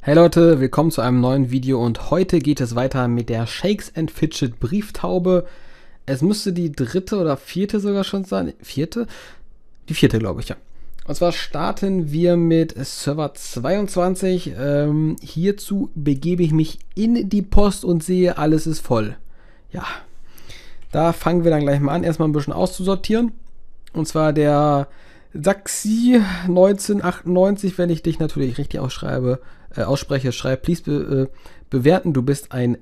Hey Leute, willkommen zu einem neuen Video und heute geht es weiter mit der Shakes & Fidget Brieftaube. Es müsste die dritte oder vierte sogar schon sein. Vierte? Die vierte, glaube ich, ja. Und zwar starten wir mit Server 22. Hierzu begebe ich mich in die Post und sehe, alles ist voll. Ja, da fangen wir dann gleich mal an, erstmal ein bisschen auszusortieren. Und zwar der Saxi 1998, wenn ich dich natürlich richtig ausspreche, schreib, please bewerten, du bist ein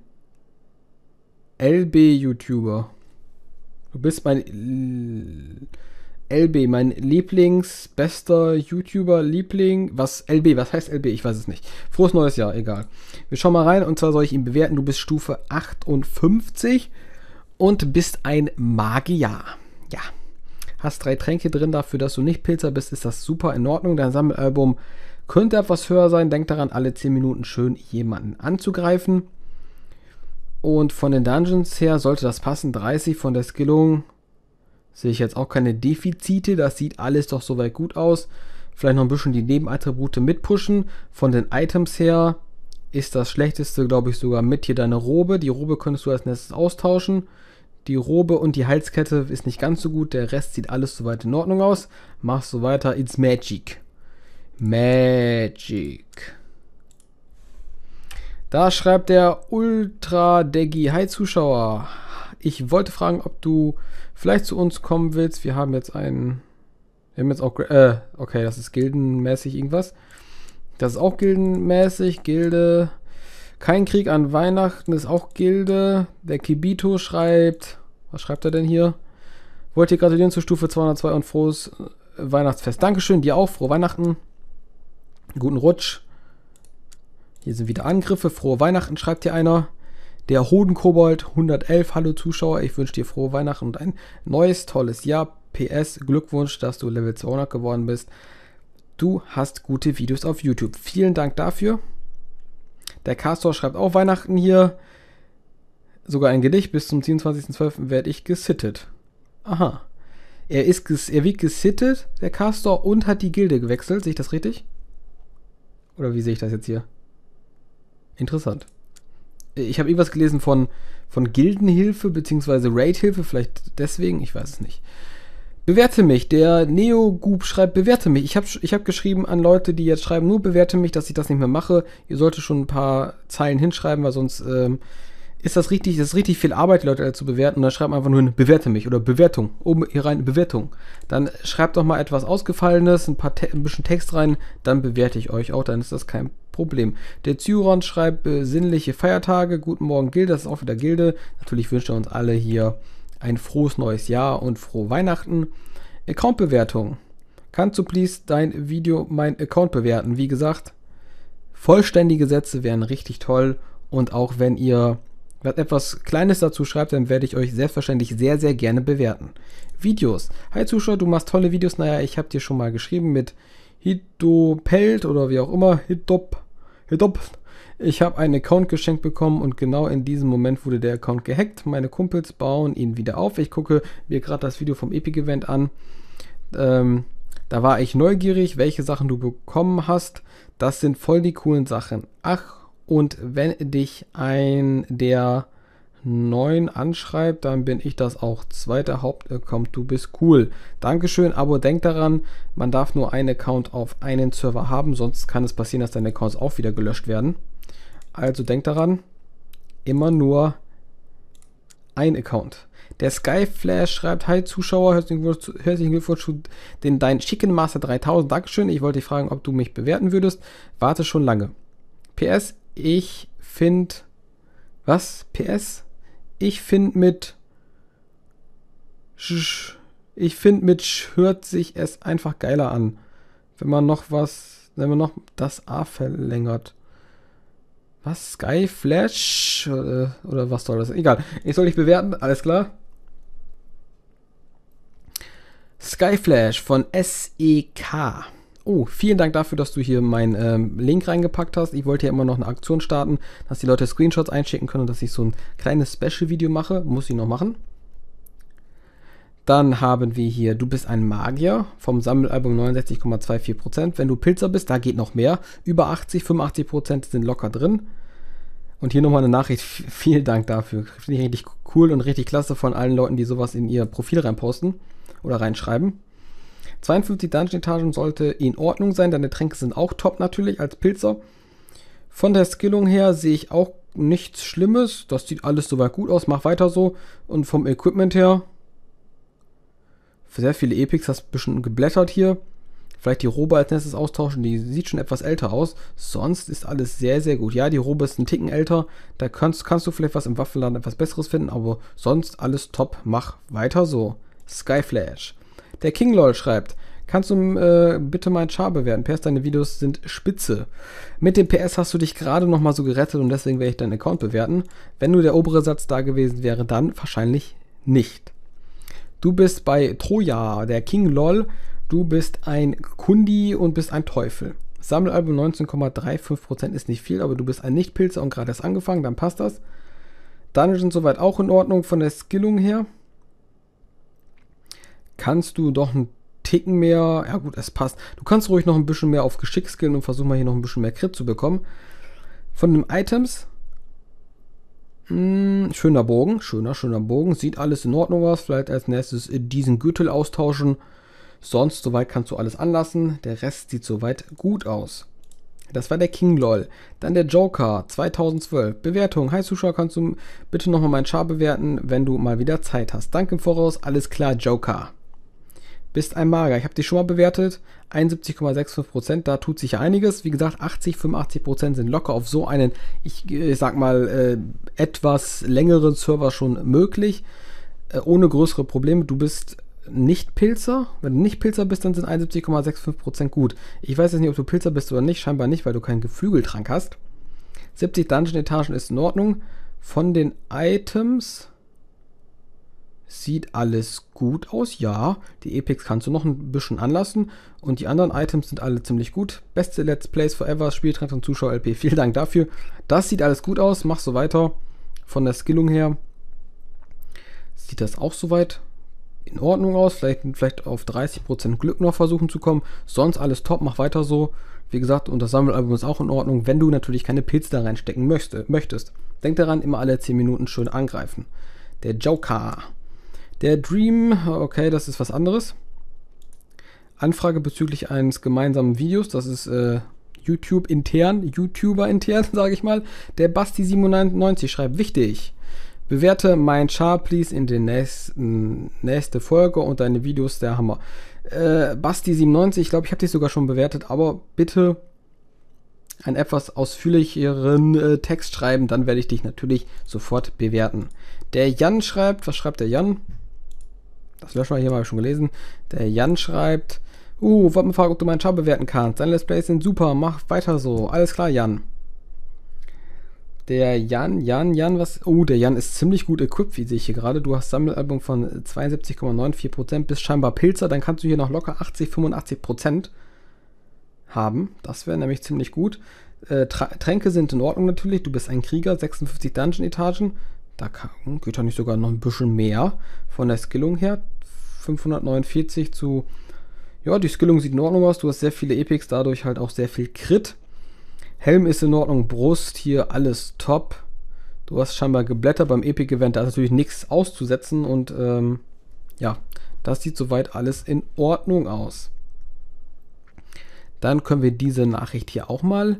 LB-YouTuber. Du bist mein LB, mein Lieblingsbester YouTuber, was heißt LB? Ich weiß es nicht. Frohes neues Jahr, egal. Wir schauen mal rein, und zwar soll ich ihn bewerten, du bist Stufe 58 und bist ein Magier. Ja. Hast 3 Tränke drin, dafür, dass du nicht Pilzer bist, ist das super in Ordnung. Dein Sammelalbum könnte etwas höher sein. Denk daran, alle 10 Minuten schön jemanden anzugreifen. Und von den Dungeons her sollte das passen. 30 von der Skillung sehe ich jetzt auch keine Defizite. Das sieht alles doch soweit gut aus. Vielleicht noch ein bisschen die Nebenattribute mitpushen. Von den Items her ist das schlechteste, glaube ich, sogar mit hier deine Robe. Die Robe könntest du als nächstes austauschen. Die Robe und die Halskette ist nicht ganz so gut. Der Rest sieht alles soweit in Ordnung aus. Machst so weiter. It's magic. Magic. Da schreibt der Ultra Deggy. Hi Zuschauer. Ich wollte fragen, ob du vielleicht zu uns kommen willst. Wir haben jetzt auch, okay, das ist gildenmäßig irgendwas. Das ist auch gildenmäßig. Gilde. Kein Krieg an Weihnachten ist auch Gilde. Der Kibito schreibt, was schreibt er denn hier? Wollt ihr gratulieren zur Stufe 202 und frohes Weihnachtsfest. Dankeschön, dir auch, frohe Weihnachten. Guten Rutsch. Hier sind wieder Angriffe. Frohe Weihnachten, schreibt hier einer. Der Hodenkobold 111. Hallo Zuschauer, ich wünsche dir frohe Weihnachten und ein neues, tolles Jahr. PS, Glückwunsch, dass du Level 200 geworden bist. Du hast gute Videos auf YouTube. Vielen Dank dafür. Der Castor schreibt auch Weihnachten hier. Sogar ein Gedicht. Bis zum 27.12. werde ich gesittet. Aha. Er wird gesittet, der Castor, und hat die Gilde gewechselt. Sehe ich das richtig? Oder wie sehe ich das jetzt hier? Interessant. Ich habe irgendwas gelesen von Gildenhilfe bzw. Raidhilfe. Vielleicht deswegen. Ich weiß es nicht. Bewerte mich. Der Neogoob schreibt, bewerte mich. Ich hab geschrieben an Leute, die jetzt schreiben, nur bewerte mich, dass ich das nicht mehr mache. Ihr solltet schon ein paar Zeilen hinschreiben, weil sonst ist das richtig viel Arbeit, die Leute zu bewerten. Und dann schreibt man einfach nur bewerte mich oder Bewertung. Oben hier rein, Bewertung. Dann schreibt doch mal etwas Ausgefallenes, ein bisschen Text rein, dann bewerte ich euch auch, dann ist das kein Problem. Der Zyron schreibt sinnliche Feiertage. Guten Morgen, Gilde. Das ist auch wieder Gilde. Natürlich wünscht er uns alle hier ein frohes neues Jahr und frohe Weihnachten. Account-Bewertung. Kannst du please dein Video, mein Account bewerten? Wie gesagt, vollständige Sätze wären richtig toll. Und auch wenn ihr etwas Kleines dazu schreibt, dann werde ich euch selbstverständlich sehr, sehr gerne bewerten. Videos. Hi Zuschauer, du machst tolle Videos. Naja, ich habe dir schon mal geschrieben mit Hitopelt oder wie auch immer. Hitop. Ich habe einen Account geschenkt bekommen und genau in diesem Moment wurde der Account gehackt. Meine Kumpels bauen ihn wieder auf. Ich gucke mir gerade das Video vom Epic Event an. Da war ich neugierig, welche Sachen du bekommen hast. Das sind voll die coolen Sachen. Ach, und wenn dich ein der 9 anschreibt, dann bin ich das auch. Zweiter Hauptaccount, du bist cool. Dankeschön, aber denk daran, man darf nur einen Account auf einen Server haben, sonst kann es passieren, dass deine Accounts auch wieder gelöscht werden. Also denkt daran, immer nur ein Account. Der Skyflash schreibt, hi Zuschauer, herzlichen Glückwunsch zu dein Chicken Master 3000. Dankeschön, ich wollte dich fragen, ob du mich bewerten würdest. Warte schon lange. PS, ich finde mit hört sich es einfach geiler an. Wenn man noch das A verlängert. Was? Skyflash? Oder was soll das? Egal. Ich soll dich bewerten. Alles klar. Skyflash von SEK. Oh, vielen Dank dafür, dass du hier meinen Link reingepackt hast. Ich wollte ja immer noch eine Aktion starten, dass die Leute Screenshots einschicken können und dass ich so ein kleines Special-Video mache. Muss ich noch machen. Dann haben wir hier, du bist ein Magier, vom Sammelalbum 69,24%. Wenn du Pilzer bist, da geht noch mehr. Über 80, 85% sind locker drin. Und hier nochmal eine Nachricht, vielen Dank dafür. Finde ich richtig cool und richtig klasse von allen Leuten, die sowas in ihr Profil reinposten oder reinschreiben. 52 Dungeon-Etagen sollte in Ordnung sein, deine Tränke sind auch top natürlich als Pilzer. Von der Skillung her sehe ich auch nichts Schlimmes. Das sieht alles soweit gut aus, mach weiter so. Und vom Equipment her, sehr viele Epics, hast ein bisschen geblättert hier. Vielleicht die Robe als nächstes austauschen, die sieht schon etwas älter aus. Sonst ist alles sehr, sehr gut. Ja, die Robe ist ein Ticken älter, da kannst du vielleicht was im Waffenladen etwas Besseres finden, aber sonst alles top, mach weiter so. Skyflash. Der KingLol schreibt, kannst du bitte meinen Char bewerten? PS, deine Videos sind spitze. Mit dem PS hast du dich gerade noch mal so gerettet und deswegen werde ich deinen Account bewerten. Wenn nur der obere Satz da gewesen wäre, dann wahrscheinlich nicht. Du bist bei Troja, der KingLol. Du bist ein Kundi und bist ein Teufel. Sammelalbum 19,35% ist nicht viel, aber du bist ein Nicht-Pilzer und gerade erst angefangen, dann passt das. Dungeon soweit auch in Ordnung von der Skillung her. Kannst du doch einen Ticken mehr, ja gut, es passt. Du kannst ruhig noch ein bisschen mehr auf Geschick skillen und versuchen mal hier noch ein bisschen mehr Crit zu bekommen. Von den Items, schöner Bogen, schöner Bogen, sieht alles in Ordnung aus. Vielleicht als nächstes diesen Gürtel austauschen. Sonst, soweit kannst du alles anlassen. Der Rest sieht soweit gut aus. Das war der KingLol. Dann der Joker 2012. Bewertung. Hi Zuschauer, kannst du bitte nochmal meinen Char bewerten, wenn du mal wieder Zeit hast. Danke im Voraus. Alles klar, Joker. Bist ein Mager. Ich habe dich schon mal bewertet. 71,65%. Da tut sich ja einiges. Wie gesagt, 80, 85% sind locker auf so einen, ich sag mal, etwas längeren Server schon möglich. Ohne größere Probleme. Du bist nicht-Pilzer. Wenn du nicht Pilzer bist, dann sind 71,65% gut. Ich weiß jetzt nicht, ob du Pilzer bist oder nicht. Scheinbar nicht, weil du keinen Geflügeltrank hast. 70 Dungeon-Etagen ist in Ordnung. Von den Items sieht alles gut aus. Ja, die Epics kannst du noch ein bisschen anlassen. Und die anderen Items sind alle ziemlich gut. Beste Let's Plays Forever, Spieltrend und Zuschauer-LP. Vielen Dank dafür. Das sieht alles gut aus. Mach so weiter. Von der Skillung her sieht das auch soweit in Ordnung aus, vielleicht auf 30% Glück noch versuchen zu kommen, sonst alles top, mach weiter so. Wie gesagt, und das Sammelalbum ist auch in Ordnung, wenn du natürlich keine Pilze da reinstecken möchtest. Denk daran, immer alle 10 Minuten schön angreifen. Der Joker. Der Dream, okay, das ist was anderes. Anfrage bezüglich eines gemeinsamen Videos, das ist YouTuber intern, sage ich mal. Der Basti97 schreibt, wichtig. Bewerte mein Char, please, in den nächste Folge und deine Videos, der Hammer. Basti97, ich glaube, ich habe dich sogar schon bewertet, aber bitte einen etwas ausführlicheren Text schreiben, dann werde ich dich natürlich sofort bewerten. Der Jan schreibt, was schreibt der Jan? Das löschen wir hier mal schon gelesen. Der Jan schreibt, wollte mal fragen, ob du meinen Char bewerten kannst. Deine Let's Plays sind super, mach weiter so. Alles klar, Jan. Der Jan, was? Oh, der Jan ist ziemlich gut equipped, wie sehe ich hier gerade. Du hast Sammelalbum von 72,94%, bist scheinbar Pilzer, dann kannst du hier noch locker 80, 85% haben. Das wäre nämlich ziemlich gut. Tränke sind in Ordnung natürlich. Du bist ein Krieger, 56 Dungeon-Etagen. Da geht ja nicht sogar noch ein bisschen mehr von der Skillung her. 549 zu... Ja, die Skillung sieht in Ordnung aus. Du hast sehr viele Epics, dadurch halt auch sehr viel Crit. Helm ist in Ordnung, Brust hier, alles top. Du hast scheinbar geblättert beim Epic-Event, da ist natürlich nichts auszusetzen und ja, das sieht soweit alles in Ordnung aus. Dann können wir diese Nachricht hier auch mal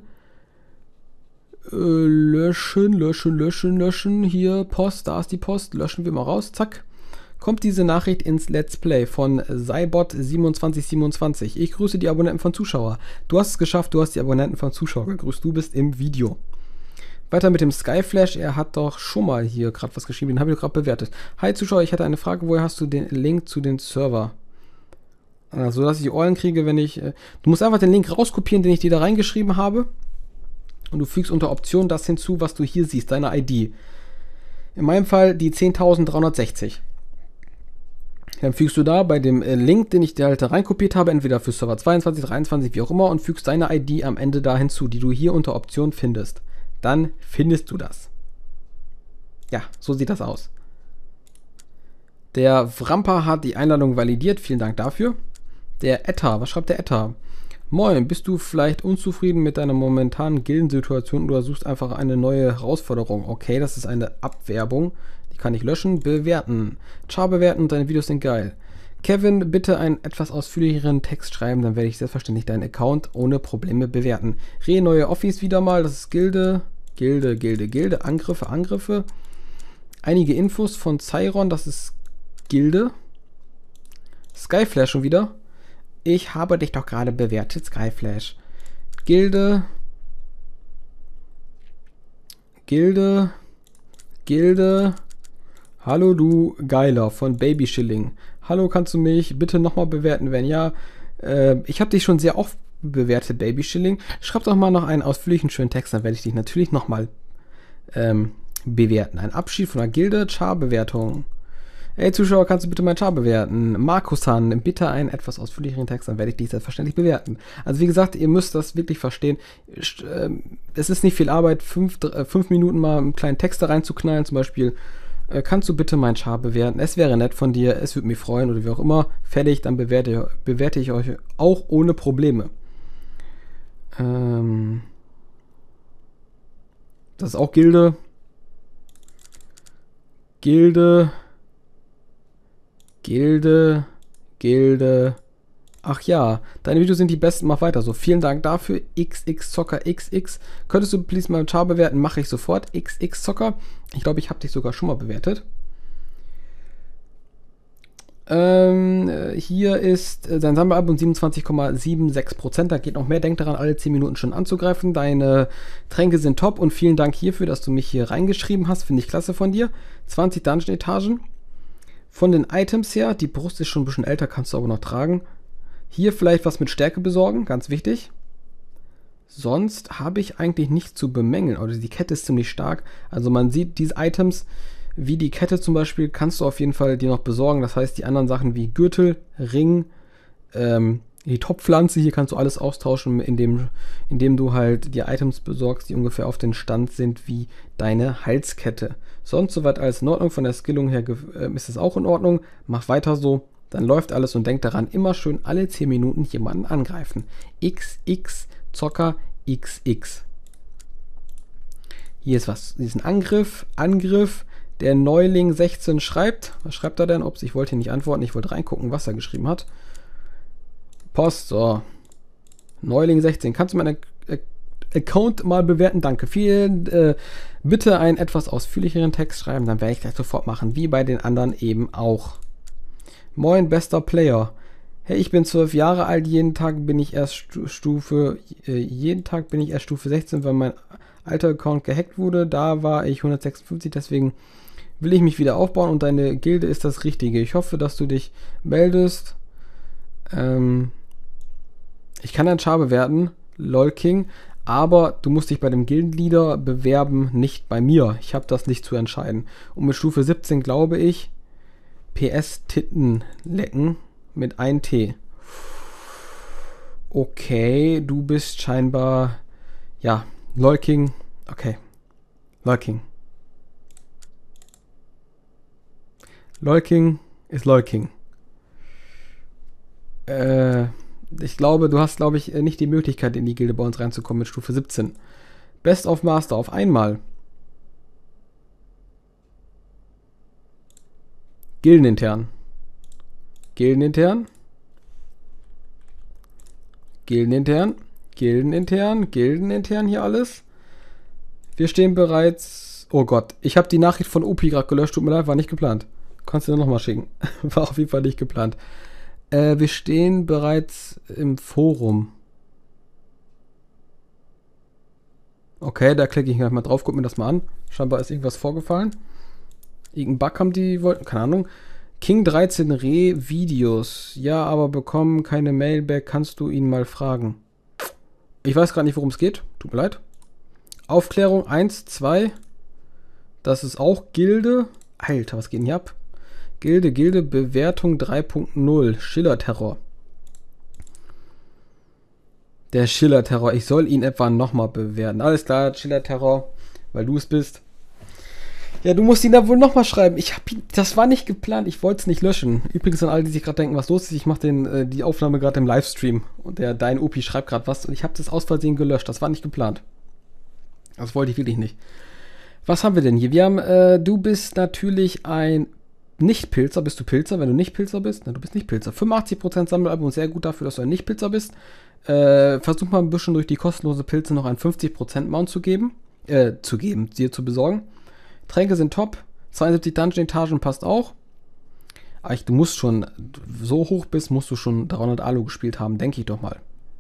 löschen. Hier, Post, da ist die Post, löschen wir mal raus, zack. Kommt diese Nachricht ins Let's Play von Cybot2727. Ich grüße die Abonnenten von Zuschauer. Du hast es geschafft, du hast die Abonnenten von Zuschauer gegrüßt. Du bist im Video. Weiter mit dem Skyflash. Er hat doch schon mal hier gerade was geschrieben, den habe ich gerade bewertet. Hi Zuschauer, ich hatte eine Frage. Woher hast du den Link zu den Server? Also, dass ich Eulen kriege, wenn ich... du musst einfach den Link rauskopieren, den ich dir da reingeschrieben habe. Und du fügst unter Option das hinzu, was du hier siehst, deine ID. In meinem Fall die 10.360. Dann fügst du da bei dem Link, den ich dir halt da reinkopiert habe, entweder für Server 22, 23, wie auch immer, und fügst deine ID am Ende da hinzu, die du hier unter Option findest. Dann findest du das. Ja, so sieht das aus. Der Wramper hat die Einladung validiert. Vielen Dank dafür. Der Etta, was schreibt der Etta? Moin, bist du vielleicht unzufrieden mit deiner momentanen Gildensituation oder suchst einfach eine neue Herausforderung? Okay, das ist eine Abwerbung. Die kann ich löschen. Bewerten. Ciao, bewerten. Deine Videos sind geil. Kevin, bitte einen etwas ausführlicheren Text schreiben, dann werde ich selbstverständlich deinen Account ohne Probleme bewerten. Neue Office wieder mal. Das ist Gilde. Gilde. Angriffe. Einige Infos von Cyron. Das ist Gilde. Skyflash schon wieder. Ich habe dich doch gerade bewertet, Skyflash. Gilde. Hallo du Geiler von Baby Schilling. Hallo, kannst du mich bitte nochmal bewerten? Wenn ja, ich habe dich schon sehr oft bewertet, Baby Schilling. Schreib doch mal noch einen ausführlichen schönen Text, dann werde ich dich natürlich nochmal bewerten. Ein Abschied von der Gilde, Char-Bewertung. Ey Zuschauer, kannst du bitte meinen Char bewerten? Markus-Han, bitte einen etwas ausführlicheren Text, dann werde ich dich selbstverständlich bewerten. Also wie gesagt, ihr müsst das wirklich verstehen. Es ist nicht viel Arbeit, 5 Minuten mal einen kleinen Text da reinzuknallen, zum Beispiel, kannst du bitte meinen Char bewerten? Es wäre nett von dir, es würde mich freuen oder wie auch immer. Fertig, dann bewerte ich euch auch ohne Probleme. Das ist auch Gilde. Ach ja, deine Videos sind die besten, mach weiter so. Vielen Dank dafür, Zocker XX. Könntest du please meinen Char bewerten? Mache ich sofort, Zocker. Ich glaube, ich habe dich sogar schon mal bewertet. Hier ist dein Sammelalbum 27,76%. Da geht noch mehr. Denk daran, alle 10 Minuten schon anzugreifen. Deine Tränke sind top und vielen Dank hierfür, dass du mich hier reingeschrieben hast. Finde ich klasse von dir. 20 Dungeon-Etagen. Von den Items her, die Brust ist schon ein bisschen älter, kannst du aber noch tragen. Hier vielleicht was mit Stärke besorgen, ganz wichtig. Sonst habe ich eigentlich nichts zu bemängeln. Oder die Kette ist ziemlich stark. Also man sieht, diese Items, wie die Kette zum Beispiel, kannst du auf jeden Fall dir noch besorgen. Das heißt, die anderen Sachen wie Gürtel, Ring, die Topfpflanze, hier kannst du alles austauschen, indem du halt die Items besorgst, die ungefähr auf den Stand sind wie deine Halskette. Sonst soweit alles in Ordnung. Von der Skillung her ist es auch in Ordnung. Mach weiter so, dann läuft alles und denk daran, immer schön alle 10 Minuten jemanden angreifen. Zocker XX. Hier ist was, diesen Angriff. Der Neuling 16 schreibt. Was schreibt er denn? Ups, ich wollte hier nicht antworten. Ich wollte reingucken, was er geschrieben hat. Post, so. Neuling 16. Kannst du meinen Account mal bewerten? Danke. Bitte einen etwas ausführlicheren Text schreiben, dann werde ich gleich sofort machen, wie bei den anderen eben auch. Moin, bester Player. Hey, ich bin 12 Jahre alt, jeden Tag bin ich erst Stufe 16, weil mein alter Account gehackt wurde. Da war ich 156, deswegen will ich mich wieder aufbauen und deine Gilde ist das Richtige. Ich hoffe, dass du dich meldest. Ich kann deinen Char bewerten, LOLKing, aber du musst dich bei dem Gildenleader bewerben, nicht bei mir. Ich habe das nicht zu entscheiden. Und mit Stufe 17 glaube ich, PS Titten lecken mit 1 T. Okay, du bist scheinbar, ja, LOLKing. Okay, LOLKing. LOLKing ist LOLKing. Ich glaube, du hast, nicht die Möglichkeit, in die Gilde bei uns reinzukommen mit Stufe 17. Best of Master auf einmal. Gildenintern hier alles. Wir stehen bereits... Oh Gott, ich habe die Nachricht von OP gerade gelöscht. Tut mir leid, war nicht geplant. Kannst du nochmal schicken. War auf jeden Fall nicht geplant. Wir stehen bereits im Forum. Okay, da klicke ich gleich mal drauf, guck mir das mal an. Scheinbar ist irgendwas vorgefallen. Irgendein Bug haben die wollten, keine Ahnung. King 13 Videos. Ja, aber bekommen keine Mailback. Kannst du ihn mal fragen? Ich weiß gerade nicht, worum es geht. Tut mir leid. Aufklärung 1, 2. Das ist auch Gilde. Alter, was geht denn hier ab? Gilde, Bewertung 3.0. Schiller-Terror. Der Schiller-Terror. Ich soll ihn etwa nochmal bewerten. Alles klar, Schiller-Terror, weil du es bist. Ja, du musst ihn da wohl nochmal schreiben. Das war nicht geplant, ich wollte es nicht löschen. Übrigens an alle, die sich gerade denken, was los ist, ich mache die Aufnahme gerade im Livestream. Und dein Opi schreibt gerade was und ich habe das aus Versehen gelöscht. Das war nicht geplant. Das wollte ich wirklich nicht. Was haben wir denn hier? Wir haben, du bist natürlich ein Nicht-Pilzer. Bist du Pilzer, wenn du nicht Pilzer bist? Nein, du bist nicht Pilzer. 85% Sammelalbum, sehr gut dafür, dass du ein Nicht-Pilzer bist. Versuch mal ein bisschen durch die kostenlose Pilze noch einen 50% Mount dir zu besorgen. Tränke sind top. 72 Dungeon-Etagen passt auch. Aber du musst schon, so hoch bist, musst du schon 300 Alu gespielt haben, denke ich doch mal.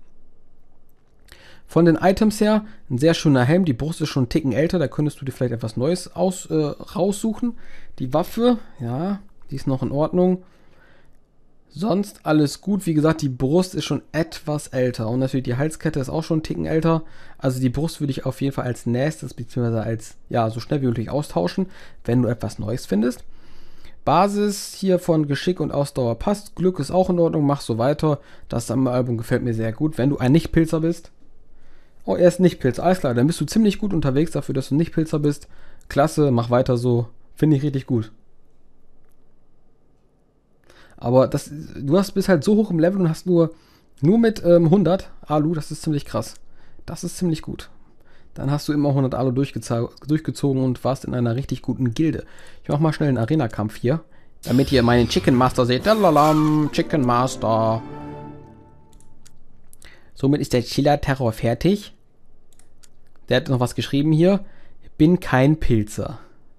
Von den Items her, ein sehr schöner Helm. Die Brust ist schon einen Ticken älter, da könntest du dir vielleicht etwas Neues raussuchen. Die Waffe, ja, die ist noch in Ordnung. Sonst alles gut. Wie gesagt, die Brust ist schon etwas älter. Und natürlich die Halskette ist auch schon einen Ticken älter. Also die Brust würde ich auf jeden Fall als nächstes, beziehungsweise als, ja, so schnell wie möglich austauschen, wenn du etwas Neues findest. Basis hier von Geschick und Ausdauer passt. Glück ist auch in Ordnung, mach so weiter. Das Album gefällt mir sehr gut. Wenn du ein Nicht-Pilzer bist. Oh, er ist Nicht-Pilzer. Alles klar, dann bist du ziemlich gut unterwegs dafür, dass du Nicht-Pilzer bist. Klasse, mach weiter so. Finde ich richtig gut. Aber bist halt so hoch im Level und hast nur mit 100 Alu, das ist ziemlich krass. Das ist ziemlich gut. Dann hast du immer 100 Alu durchgezogen und warst in einer richtig guten Gilde. Ich mach mal schnell einen Arena-Kampf hier, damit ihr meinen Chicken Master seht. Lalalala, Chicken Master. Somit ist der Chiller-Terror fertig. Der hat noch was geschrieben hier. Bin kein Pilzer.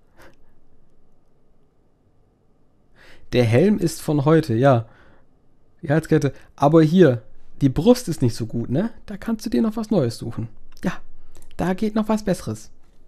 Der Helm ist von heute, ja. Die Halskette. Aber hier, die Brust ist nicht so gut, ne? Da kannst du dir noch was Neues suchen. Ja, da geht noch was Besseres.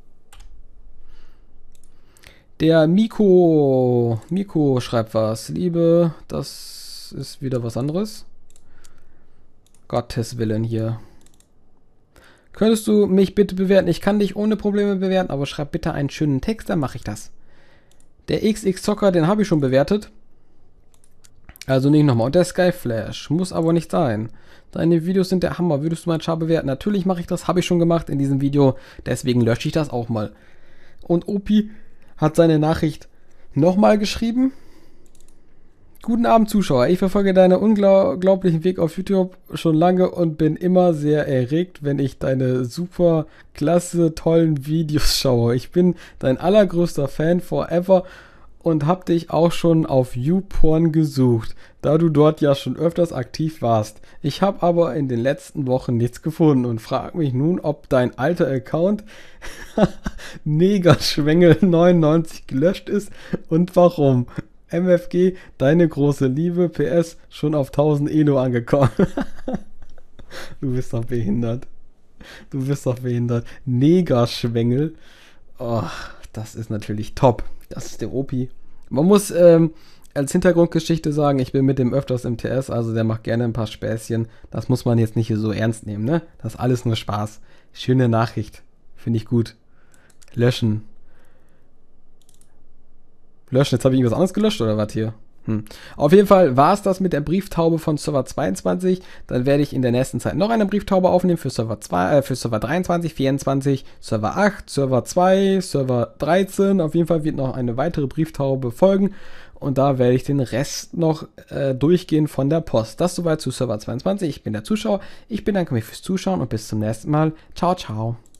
Der Miko schreibt was. Liebe, das ist wieder was anderes. Gottes Willen hier. Könntest du mich bitte bewerten? Ich kann dich ohne Probleme bewerten, aber schreib bitte einen schönen Text, dann mache ich das. Der XX-Zocker, den habe ich schon bewertet. Also nicht nochmal. Und der Skyflash. Muss aber nicht sein. Deine Videos sind der Hammer. Würdest du meinen Char bewerten? Natürlich mache ich das. Habe ich schon gemacht in diesem Video. Deswegen lösche ich das auch mal. Und Opi hat seine Nachricht nochmal geschrieben. Guten Abend, Zuschauer. Ich verfolge deinen unglaublichen Weg auf YouTube schon lange und bin immer sehr erregt, wenn ich deine super klasse, tollen Videos schaue. Ich bin dein allergrößter Fan forever und hab dich auch schon auf YouPorn gesucht, da du dort ja schon öfters aktiv warst. Ich habe aber in den letzten Wochen nichts gefunden und frage mich nun, ob dein alter Account Negerschwengel99 gelöscht ist und warum. MFG, deine große Liebe, PS, schon auf 1000 Elo angekommen. Du bist doch behindert. Negerschwengel. Oh, das ist natürlich top. Das ist der Opi. Man muss als Hintergrundgeschichte sagen, ich bin mit dem öfters im TS, also der macht gerne ein paar Späßchen. Das muss man jetzt nicht hier so ernst nehmen, ne? Das ist alles nur Spaß. Schöne Nachricht. Finde ich gut. Löschen. Jetzt habe ich irgendwas anderes gelöscht oder was hier? Auf jeden Fall war es das mit der Brieftaube von Server 22. Dann werde ich in der nächsten Zeit noch eine Brieftaube aufnehmen für Server 23, 24, Server 8, Server 2, Server 13. Auf jeden Fall wird noch eine weitere Brieftaube folgen. Und da werde ich den Rest noch durchgehen von der Post. Das soweit zu Server 22. Ich bin der Zuschauer. Ich bedanke mich fürs Zuschauen und bis zum nächsten Mal. Ciao, ciao.